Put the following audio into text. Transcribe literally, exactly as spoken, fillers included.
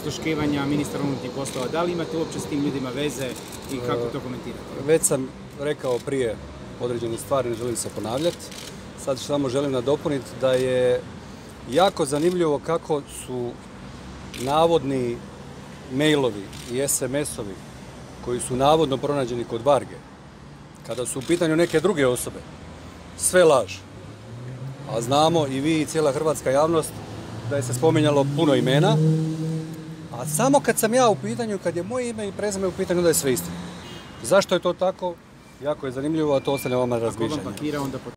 prisluškivanja ministra unutarnjih poslova. Da li imate uopće s tim ljudima veze i kako to komentirate? Već sam rekao prije određene stvari, ne želim se ponavljati. Sad samo želim nadopuniti da je jako zanimljivo kako su navodni mailovi i es em es-ovi koji su navodno pronađeni kod Varge, kada su u pitanju neke druge osobe, sve laž. A znamo i vi i cijela hrvatska javnost da je se spominjalo puno imena, a samo kad sam ja u pitanju, kad je moje ime i prezime u pitanju, da je sve istina. Zašto je to tako? Jako je zanimljivo, a to ostavljam vama razmišljanje.